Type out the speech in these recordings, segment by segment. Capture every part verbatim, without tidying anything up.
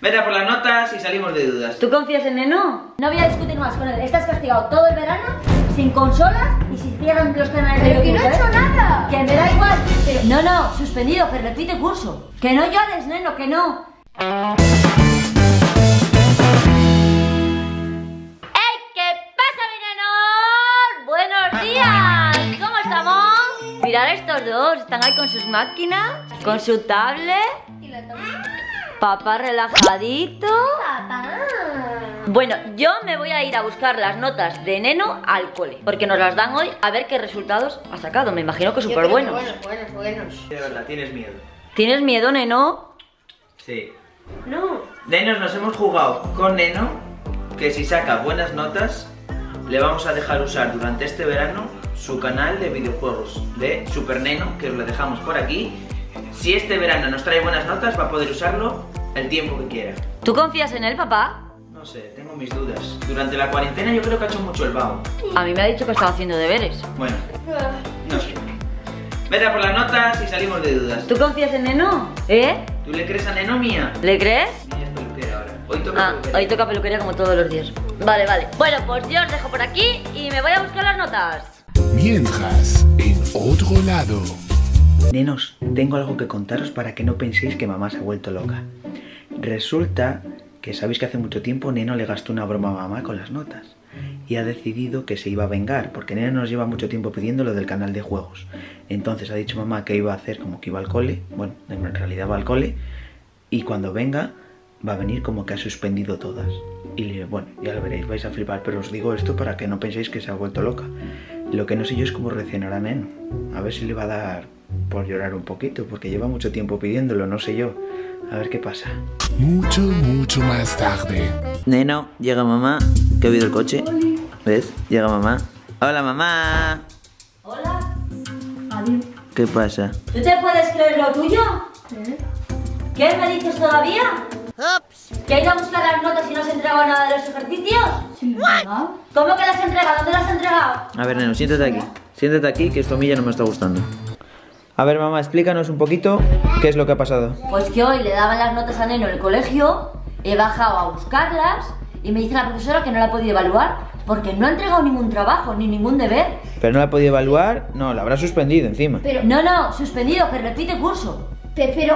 Vete a por las notas y salimos de dudas. ¿Tú confías en Neno? No voy a discutir más con él. Estás castigado todo el verano, sin consolas y si cierran los canales de Pero que YouTube, no he hecho ¿eh? nada. Que me da igual. Pero... No, no, suspendido, que repite curso. Que no llores, Neno, que no. ¡Ey! ¿Qué pasa, mi Neno? ¡Buenos días! ¿Cómo estamos? Mirad a estos dos, están ahí con sus máquinas, con su tablet. Y la tableta. Papá relajadito. Papá. Bueno, yo me voy a ir a buscar las notas de Neno al cole, porque nos las dan hoy, a ver qué resultados ha sacado. Me imagino que súper buenos. Buenos, buenos, buenos. De verdad, tienes miedo. ¿Tienes miedo, Neno? Sí. No. Nenos, nos hemos jugado con Neno que si saca buenas notas le vamos a dejar usar durante este verano su canal de videojuegos de Super Neno, que os lo dejamos por aquí. Si este verano nos trae buenas notas va a poder usarlo el tiempo que quiera. ¿Tú confías en él, papá? No sé, tengo mis dudas. Durante la cuarentena yo creo que ha hecho mucho el vago. A mí me ha dicho que estaba haciendo deberes. Bueno, no sé. Vete a por las notas y salimos de dudas. ¿Tú confías en Neno? ¿Eh? ¿Tú le crees a Neno, mía? ¿Le crees? Ella es peluquera ahora. Hoy toca Ah, peluquería. hoy toca peluquería como todos los días. Vale, vale. Bueno, pues yo os dejo por aquí y me voy a buscar las notas. Mientras, en otro lado. Nenos, tengo algo que contaros para que no penséis que mamá se ha vuelto loca. Resulta que sabéis que hace mucho tiempo Neno le gastó una broma a mamá con las notas y ha decidido que se iba a vengar, porque Neno nos lleva mucho tiempo pidiendo lo del canal de juegos. Entonces ha dicho mamá que iba a hacer como que iba al cole, bueno, en realidad va al cole, y cuando venga va a venir como que ha suspendido todas. Y le, bueno, ya lo veréis, vais a flipar, pero os digo esto para que no penséis que se ha vuelto loca. Lo que no sé yo es cómo reaccionará Neno. A ver si le va a dar por llorar un poquito, porque lleva mucho tiempo pidiéndolo, no sé yo. A ver qué pasa. Mucho, mucho más tarde. Neno, llega mamá, que ha oído el coche. ¿Ves? Llega mamá. Hola, mamá. Hola. Adiós. ¿Qué pasa? ¿Tú te puedes creer lo tuyo? ¿Eh? ¿Qué me dices todavía? ¿Que ha ido a buscar las notas y no has entregado nada de los ejercicios? Sí, ¿verdad? ¿Cómo que las has entregado? ¿Dónde las has entregado? A ver, Neno, siéntate aquí. Siéntate aquí, que esto a mí ya no me está gustando. A ver, mamá, explícanos un poquito qué es lo que ha pasado. Pues que hoy le daban las notas a Neno en el colegio, he bajado a buscarlas y me dice la profesora que no la ha podido evaluar porque no ha entregado ningún trabajo ni ningún deber. ¿Pero no la ha podido evaluar? No, la habrá suspendido encima. Pero, No, no, suspendido, que repite curso. pe- pero...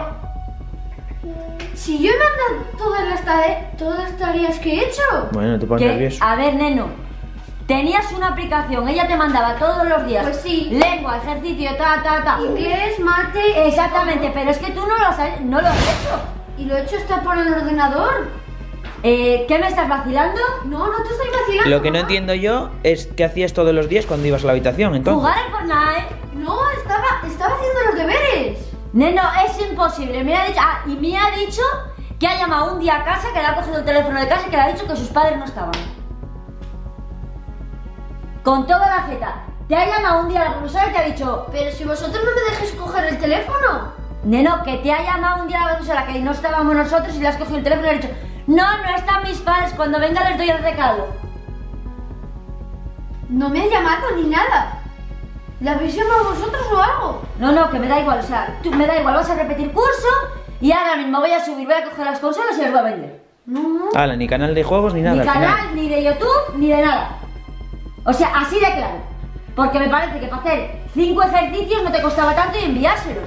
Si yo he mandado todas las, tare- todas las tareas que he hecho. Bueno, te pones Que- nervioso. A ver, Neno, tenías una aplicación, ella te mandaba todos los días. Pues sí. Lengua, ejercicio, ta, ta, ta. Inglés, mate... Exactamente, pero es que tú no lo has, no lo has hecho. Y lo he hecho está por el ordenador. Eh, ¿Qué me estás vacilando? No, no te estoy vacilando. Lo que no mamá. entiendo yo es qué hacías todos los días cuando ibas a la habitación, entonces. Jugar al Fortnite. No, estaba, estaba haciendo los deberes. Neno, es imposible. Me ha dicho, ah, y me ha dicho que ha llamado un día a casa, que le ha cogido el teléfono de casa y que le ha dicho que sus padres no estaban. Con toda la jeta. Te ha llamado un día la profesora y te ha dicho, Pero si vosotros no me dejáis coger el teléfono. Neno, que te ha llamado un día la profesora que no estábamos nosotros y le has cogido el teléfono y le ha dicho, no, no están mis padres, cuando venga les doy el recado. No me ha llamado ni nada. ¿La habéis llamado vosotros o algo? No, no, que me da igual, o sea, tú me da igual, vas a repetir curso y ahora mismo voy a subir, voy a coger las consolas y las voy a vender. No. Hala, ni canal de juegos ni nada. Ni al final. canal, ni de YouTube, ni de nada. O sea, así de claro. Porque me parece que para hacer cinco ejercicios no te costaba tanto y enviárselos.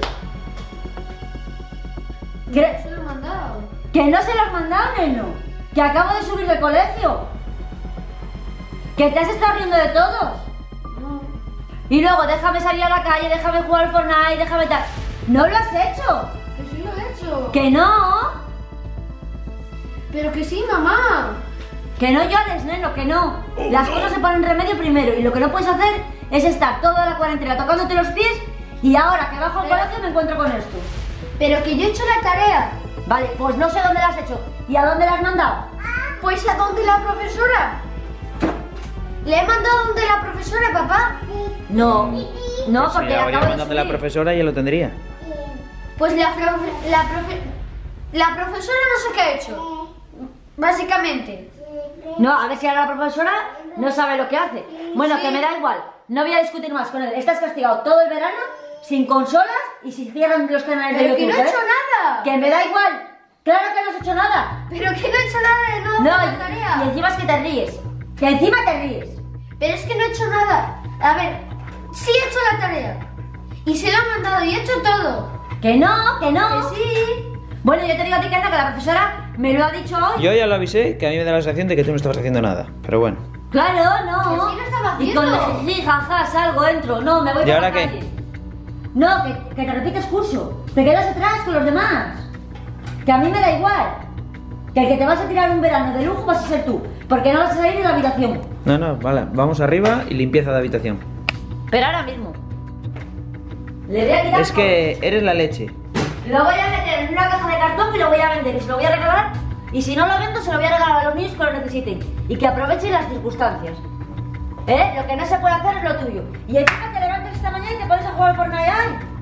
Cre- No se lo he mandado. Que no se los has mandado, Neno. Que acabo de subir del colegio. Que te has estado riendo de todos. No. Y luego déjame salir a la calle, déjame jugar al Fortnite, déjame tal. No lo has hecho. Que sí lo he hecho. Que no. Pero que sí, mamá. Que no llores, Neno, que no. Las cosas se ponen remedio primero y lo que no puedes hacer es estar toda la cuarentena tocándote los pies y ahora que bajo al Pero- colegio me encuentro con esto. Pero que yo he hecho la tarea. Vale, pues no sé dónde la has hecho. ¿Y a dónde la has mandado? Pues a donde la profesora. Le he mandado donde la profesora, papá. No. No, Si porque le habría acabo de mandado la subir. profesora ya lo tendría. Pues la, profe- la, profe- la profesora no sé qué ha hecho. Básicamente. No, a ver si ahora la profesora no sabe lo que hace. Bueno, Sí. que me da igual. No voy a discutir más con él. Estás castigado todo el verano, sin consolas y si cierran los canales de Pero que YouTube. no he ¿eh? hecho nada. Que me da igual. Claro que no has hecho nada. Pero que no he hecho nada de no No, hacer la y tarea. encima es que te ríes. Que encima te ríes. Pero es que no he hecho nada. A ver, sí he hecho la tarea. Y se la han mandado y he hecho todo. Que no, que no. Que sí. Bueno, yo te digo a ti que anda, que la profesora me lo ha dicho hoy. Yo ya lo avisé, que a mí me da la sensación de que tú no estabas haciendo nada. Pero bueno. Claro, no. Que sí lo estaba Y con haciendo. el jiji, jaja, salgo, entro. No, me voy ¿Y por ahora la qué? calle. No, que, que te repites curso. Te quedas atrás con los demás. Que a mí me da igual. Que el que te vas a tirar un verano de lujo vas a ser tú. Porque no vas a salir de la habitación. No, no, vale. Vamos arriba y limpieza de habitación. Pero ahora mismo. Le voy a quitar. Es que eres la leche. Lo voy a meter en una caja de cartón y lo voy a vender. Y se lo voy a regalar. Y si no lo vendo, se lo voy a regalar a los niños que lo necesiten. Y que aprovechen las circunstancias. ¿Eh? Lo que no se puede hacer es lo tuyo. Y encima te levantas esta mañana y te pones a jugar por Fortnite.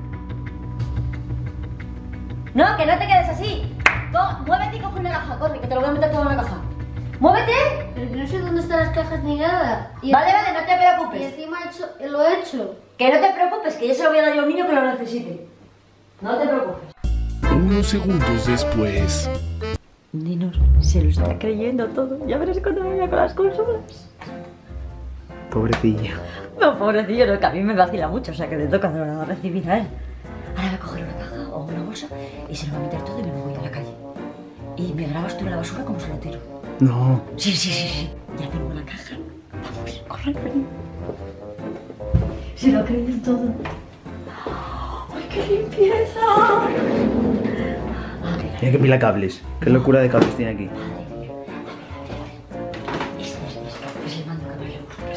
No, que no te quedes así. Co- muévete y coge una caja, corre, que te lo voy a meter todo en una caja. ¡Muévete! Pero que no sé dónde están las cajas ni nada. Y Vale, vale, no te Y preocupes. encima he hecho, lo he hecho. Que no te preocupes, que yo se lo voy a dar yo a un niño que lo necesite. No te preocupes. Unos segundos después. Ninos, se lo está creyendo todo. Ya verás cuando me vaya con las consolas. Pobrecilla. No, pobrecillo, no, que a mí me vacila mucho, o sea que le toca recibir a él. Ahora voy a coger una caja o una bolsa y se lo voy a meter todo y me voy a la calle. Y me grabas tú en la basura como se lo tiro. No. Sí, sí, sí, sí. Ya tengo la caja. Vamos, corre, cariño. Se lo ha creído todo. ¡Ay, qué limpieza! Tiene que pila cables. Qué locura de cables tiene aquí. Este es, este es el mando que más le gusta.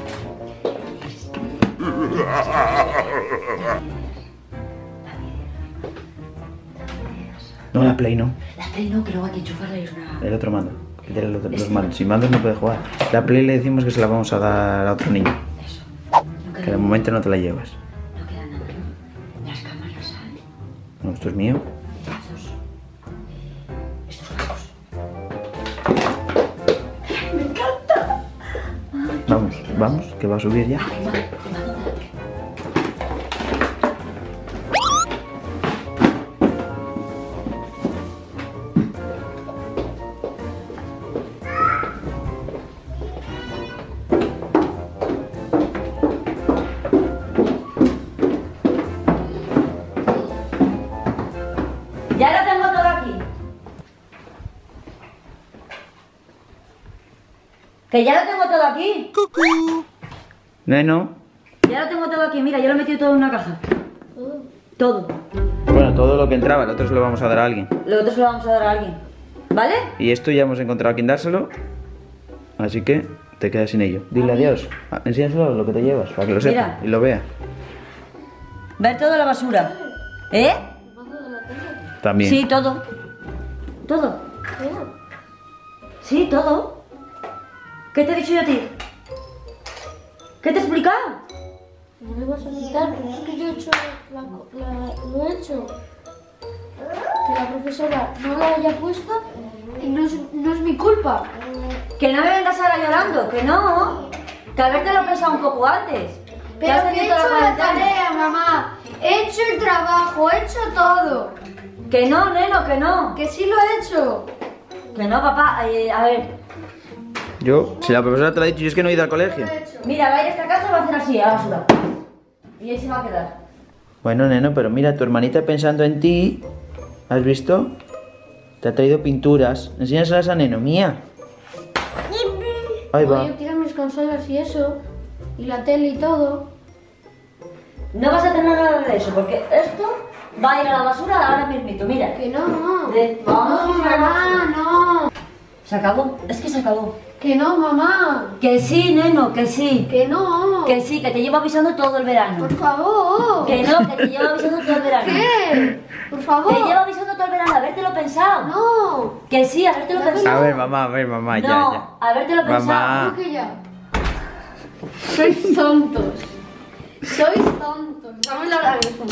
No, la Play no. La Play no, que luego hay que enchufarla y es una... El otro mando. El de los, los mandos. Sin mandos no puede jugar. La Play le decimos que se la vamos a dar a otro niño. Eso. No Que queda, de momento no te la llevas. no queda nada, ¿no? Las cámaras, ¿sabes? No, esto es mío. Estos... Estos cascos. Vamos, vamos, que va a subir ya. Ah, que mando, que mando de la Play. Ya lo tengo todo aquí. Que ya lo tengo todo aquí. Neno. Ya lo tengo todo aquí. Mira, yo lo he metido todo en una caja. Todo. Bueno, todo lo que entraba, el otro se lo vamos a dar a alguien. Lo otro se lo vamos a dar a alguien. ¿Vale? Y esto ya hemos encontrado a quien dárselo. Así que te quedas sin ello. Dile adiós. Ah, enséñaselo lo que te llevas, para que lo sepa Mira. y lo vea. Ver toda la basura. ¿Eh? También. Sí, todo. Todo. Sí, todo. ¿Qué te he dicho yo a ti? ¿Qué te he explicado? No me vas a quitar, pero es que yo he hecho la, la- lo he hecho. Que la profesora no la haya puesto y no es, no es mi culpa. Que no me vengas ahora llorando, que no. Que habértelo pensado un poco antes. Pero has que he tenido hecho toda la cuarentena. tarea, mamá. He hecho el trabajo, he hecho todo. Que no, neno, que no. Que sí lo he hecho. Que no, papá. Eh, a ver. Yo, si la profesora te lo ha dicho, yo es que no he ido al colegio. Lo he hecho. Mira, va a ir a esta casa y va a hacer así, a la basura. Y ahí se va a quedar. Bueno, neno, pero mira, tu hermanita pensando en ti. ¿Has visto? Te ha traído pinturas. Enséñaselas a Neno, mía. Ahí va. Oye, tira mis consolas y eso. Y la tele y todo. No vas a tener nada de eso, porque esto va a ir a la basura ahora mismito, mira. Que no, no. De- No, mamá, no. Se acabó, es que se acabó. Que no, mamá. Que sí, neno, que sí. Que no. Que sí, que te llevo avisando todo el verano. Por favor. Que no, que te llevo avisando todo el verano. ¿Qué? Por favor. Te llevo avisando todo el verano, habértelo pensado. No. Que sí, habértelo Ya me pensado. A ver, mamá, a ver, mamá, ya, no, ya. habértelo pensado. Mamá. Creo que ya. Sois tontos. Sois tontos. Dame la hora mismo.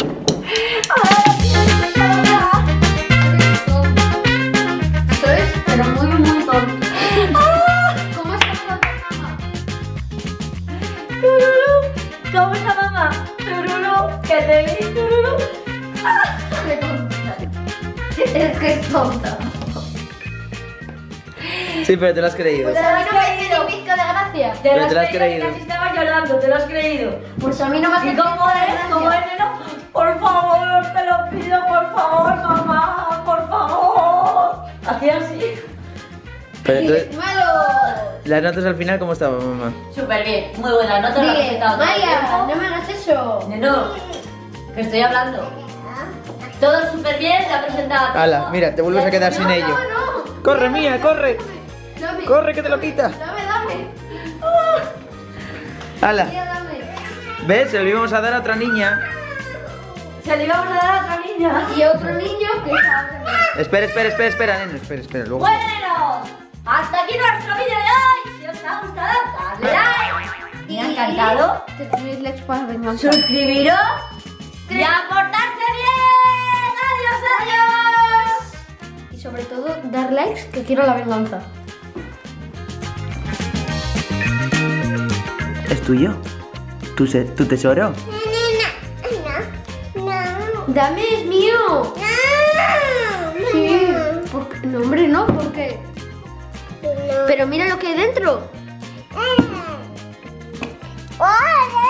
Sois tontos. Sois, pero muy, muy tontos. ¿Cómo estás, mamá? Tururú, ¿cómo está mamá? Tururú, que te vi, tururú. Qué tonta. Es que Qué tonta. Sí, pero te lo has creído. Pues a mí no me hace ni pizca de gracia. Te Pero lo has te lo has creído, creído. que casi estabas llorando, te lo has creído. Pues a mí no me hace ¿Y cómo pizca de es? gracia. ¿Cómo es, neno? Por favor, te lo pido, por favor, mamá, por favor. Hacía así. Pero entonces, ¡Malo! las notas al final, ¿cómo estaban, mamá? Súper bien, muy buena nota, la has Dile, presentado todo el Maya, tiempo. no me hagas eso. Neno, que estoy hablando. Todo súper bien, la ha presentado. todo. Hala, mira, te vuelves a quedar sin ello. No, no. ¡Corre, mía, corre! Dame. ¡Corre, que te lo quita! Dame, dame. ¡Hala! Mira, dame. ¿Ves? Se lo íbamos a dar a otra niña. Se le íbamos a dar a otra niña. Y otro niño que está... Espera, espera, espera, espera, neno, espera, espera, luego. Bueno, hasta aquí nuestro vídeo de hoy. Si os ha gustado, dadle like. Me ha encantado. Te tenéis likes para venganza. Suscribiros y a portarse bien. Adiós, adiós. Y sobre todo, dar likes, que quiero la venganza. ¿Es tuyo? ¿Tu, se- tu tesoro? Dame, es mío. Sí. ¿Por qué? No, hombre, no, ¿por qué? Pero mira lo que hay dentro. Hola.